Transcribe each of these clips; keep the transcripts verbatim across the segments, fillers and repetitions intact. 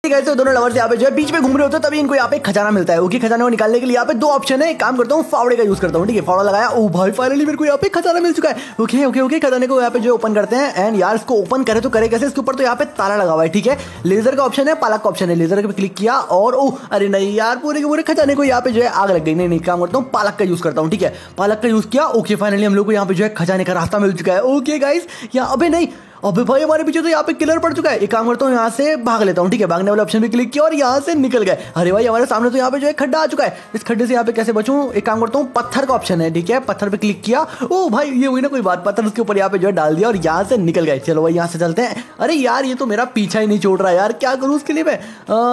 Guys तो दोनों lovers यहाँ पे जो है बीच में घूम रहे होते हैं, तभी इनको यहाँ पे खजाना मिलता है। ओके, खजाने को निकालने के लिए यहाँ पे दो ऑप्शन है। एक काम करता हूँ, फावड़े का यूज करता हूँ। ठीक है, फावड़ा लगाया। ओ भाई फाइनली मेरे को यहाँ पे खजाना मिल चुका है। ओके ओके ओके, खजाने को यहाँ पे जो ओपन करते हैं। एंड यार इसको ओपन करे तो करे कैसे, इसके ऊपर तो यहाँ पे ताला लगा हुआ है। ठीक है, लेजर का ऑप्शन है, पालक का ऑप्शन है। लेजर पे क्लिक किया और ओ अरे नहीं यार, पूरे के पूरे खजाने को यहाँ पे जो है आग लग गई। नहीं नहीं, काम करता हूँ, पालक का यूज करता हूँ। ठीक है, पालक का यूज किया। ओके, फाइनली हम लोग को यहाँ पे जो है खजाने का रास्ता मिल चुका है। ओके गाइस, यहाँ अबे नहीं, अबे भाई हमारे पीछे तो यहाँ पे किलर पड़ चुका है। एक काम करता हूँ, यहाँ से भाग लेता हूँ। ठीक है, भागने वाले ऑप्शन पे क्लिक किया और यहाँ से निकल गए। अरे भाई हमारे सामने तो यहाँ पे जो है खड्डा आ चुका है। इस खड्डे से यहाँ पे कैसे बचूं? एक काम करता हूँ, पत्थर का ऑप्शन है। ठीक है, पत्थर पे क्लिक किया। ओ भाई ये हुई ना कोई बात, पत्थर उसके ऊपर यहाँ पे जो है डाल दिया और यहाँ से निकल गए। चलो भाई यहाँ से चलते हैं। अरे यार ये तो मेरा पीछा ही नहीं छोड़ रहा यार, क्या करूँ उसके लिए मैं?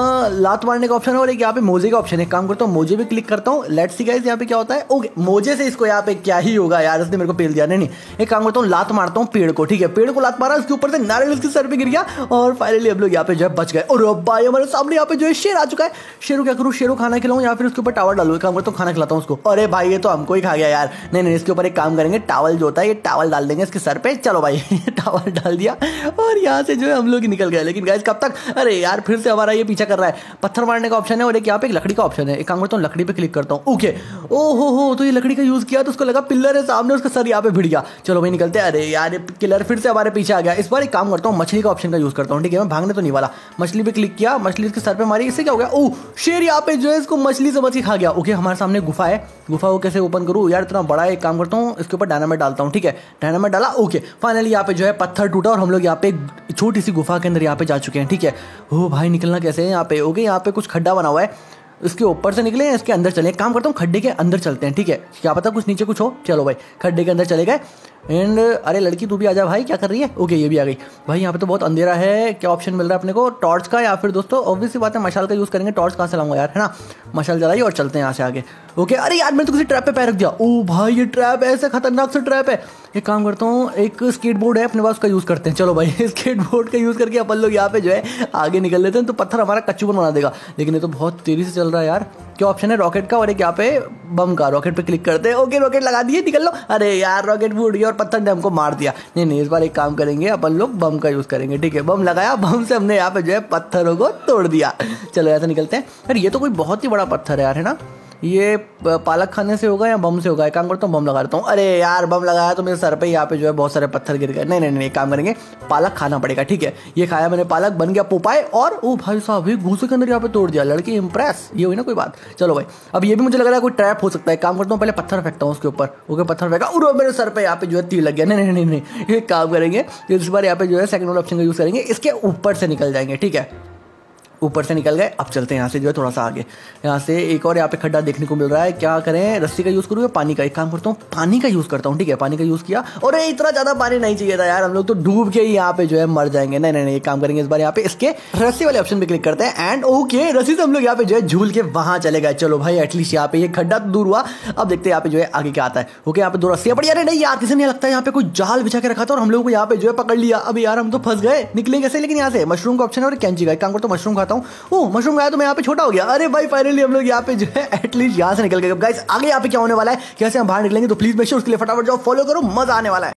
लात मारने का ऑप्शन है और एक यहाँ पे मोजे का ऑप्शन है। काम करता हूँ, मोजे पे क्लिक करता हूँ। लेट्स सी गाइस यहाँ पे क्या होता है। ओके, मोजे से इसको यहाँ पे क्या ही होगा यार, इसने मेरे को पेल दिया। नहीं नहीं, एक काम करता हूँ, लात मारता हूँ पेड़ को। ठीक है, पेड़ को लात मारा, उसके ऊपर से नारियल उसके सर पे गिर गया और फाइनली हम लोग यहाँ पे जो है बच गए। और भाई हमारे सामने यहाँ पे जो है शेर आ चुका है। शेर को क्या करूँ, शेर को खाना खिलाऊं या फिर उसके ऊपर टावल डालूं? काम करता हूँ, खाना खिलाता हूँ उसको। अरे भाई ये तो हमको ही खा गया यार। नहीं नहीं, इसके ऊपर एक काम करेंगे, टावल जो होता है ये टावल डाल देंगे इसके सर पे। चलो भाई टावल डाल दिया और यहाँ से जो है हम लोग निकल गए। लेकिन गाइस कब तक? अरे यार फिर से हमारा ये पीछा कर रहा है। पत्थर मारने का ऑप्शन है और एक यहाँ पे एक लकड़ी का ऑप्शन है। एक काम करता हूँ, लकड़ी पे क्लिक करता हूँ। ओके, ओ हो हो, तो ये लकड़ी का यूज किया तो उसको लगा पिल्लर है सामने, उसका सर यहाँ पे भिड़ गया। चलो भाई निकलते हैं। अरे यार किलर फिर से हमारे पीछे आ गया। इस बार एक काम करता हूँ, मछली का ऑप्शन का यूज करता हूँ। ठीक है, मैं भागने तो नहीं वाला। मछली पे क्लिक किया, मछली इसके सर पे मारी। इससे क्या हो गया? ओ शेर यहाँ पे जो है इसको मछली समझ के खा गया। ओके, हमारे सामने गुफा है। गुफा को कैसे ओपन करूँ यार, इतना बड़ा है। एक काम करता हूँ, इसके ऊपर डायनामाइट डालता हूँ। ठीक है, डायनामाइट डाला। ओके, फाइनली यहाँ पे जो है पत्थर टूटा और हम लोग यहाँ पे छोटी सी गुफा के अंदर यहाँ पे जा चुके हैं। ठीक है, ओ भाई निकलना कैसे है यहाँ पे? ओके, यहाँ पे कुछ खड्डा बना हुआ है, इसके ऊपर से निकले, इसके अंदर चले। काम करता हूँ, खड्डे के अंदर चलते हैं। ठीक है, क्या पता कुछ नीचे कुछ हो। चलो भाई खड्डे के अंदर चले गए। एंड अरे लड़की तू भी आ जा भाई, क्या कर रही है? ओके ये भी आ गई। भाई यहाँ पे तो बहुत अंधेरा है। क्या ऑप्शन मिल रहा है अपने को? टॉर्च का या फिर दोस्तों ऑब्वियसली बात है मशाल का यूज़ करेंगे। टॉर्च कहाँ से लाऊंगा यार, है ना? मशाल जलाई और चलते हैं यहाँ से आगे। ओके, अरे यार मैंने तो किसी ट्रैप पे पैर रख दिया। ओ भाई ये ट्रैप ऐसा खतरनाक सा ट्रैप है। एक काम करता हूँ, एक स्केट बोर्ड है अपने पास, उसका यूज़ करते हैं। चलो भाई स्केट बोर्ड का यूज़ करके अपन लोग यहाँ पे जो है आगे निकल लेते हैं। तो पत्थर हमारा कच्चू बना देगा, लेकिन ये तो बहुत तेज़ी से चल रहा है यार। क्या ऑप्शन है? रॉकेट का और एक यहाँ पे बम का। रॉकेट पे क्लिक करते हैं। ओके रॉकेट लगा दिए, निकल लो। अरे यार रॉकेट फूट गया और पत्थर ने हमको मार दिया। नहीं नहीं, इस बार एक काम करेंगे, अपन लोग बम का यूज़ करेंगे। ठीक है, बम लगाया, बम से हमने यहाँ पे जो है पत्थरों को तोड़ दिया। चलो ऐसे निकलते हैं। यार ये तो कोई बहुत ही बड़ा पत्थर है यार, है ना? ये पालक खाने से होगा या बम से होगा? एक काम करता हूँ, बम लगा देता हूँ। अरे यार बम लगाया तो मेरे सर पे यहाँ पे जो है बहुत सारे पत्थर गिर गए। नहीं नहीं नहीं, काम करेंगे, पालक खाना पड़ेगा। ठीक है, ये खाया मैंने, पालक बन गया पोपाए। और ओ भाई साहब, ये घूसे के अंदर यहाँ पे तोड़ दिया। लड़की इंप्रेस, ये हुई ना कोई बात। चलो भाई, अब ये भी मुझे लग रहा है कोई ट्रैप हो सकता है। काम करता हूँ, पहले पत्थर फेंकता हूँ उसके ऊपर। ओके, पत्थर फेंका और मेरे सर पे यहाँ पे जो है तीर लग गया। नहीं नहीं नहीं, ये काम करेंगे, इस बार यहाँ पे जो है सेकंड वाला ऑप्शन का यूज़ करेंगे। इसके ऊपर से निकल जाएंगे। ठीक है, ऊपर से निकल गए। अब चलते हैं यहाँ से जो है थोड़ा सा आगे। यहाँ से एक और यहाँ पे खड्डा देखने को मिल रहा है। क्या करें, रस्सी का यूज़ करूँ या पानी का? एक काम करता हूँ, पानी का यूज़ करता हूँ। ठीक है, पानी का यूज़ किया और इतना ज़्यादा पानी नहीं चाहिए था यार, हम लोग तो डूब के ही यहाँ पे जो है मर जाएंगे। नहीं नहीं नहीं, एक काम करेंगे, इस बार यहाँ पे इसके रस्सी वाले ऑप्शन पे क्लिक करते हैं। एंड ओके, रस्सी से हम लोग यहाँ पे जो है झूल के वहाँ चले गए। चलो भाई एटलीस्ट यहाँ पे ये खड्डा तो दूर हुआ। अब देखते हैं यहाँ पे जो है आगे क्या आता है। ओके, यहाँ पे दो रस्सियाँ पड़ी। अरे नहीं यार, किसी ने लगता है यहाँ पे कोई जाल बिछा के रखा था और हम लोग को यहाँ पे जो है पकड़ लिया। अब यार हम तो फंस गए, निकले कैसे? लेकिन यहाँ से मशरूम का ऑप्शन है और कैंची का। एक काम करता हूँ, मशरूम खाता हूँ। ओ मशरूम खाया तो मैं यहाँ पे छोटा हो गया। अरे भाई फाइनली हम लोग यहाँ पे जो है एटलीस्ट यहाँ से निकल गए। गाइस आगे यहाँ पे क्या होने वाला है, कैसे हम बाहर निकलेंगे, तो प्लीज मेक श्योर उसके लिए फटाफट जाओ फॉलो करो, मजा आने वाला है।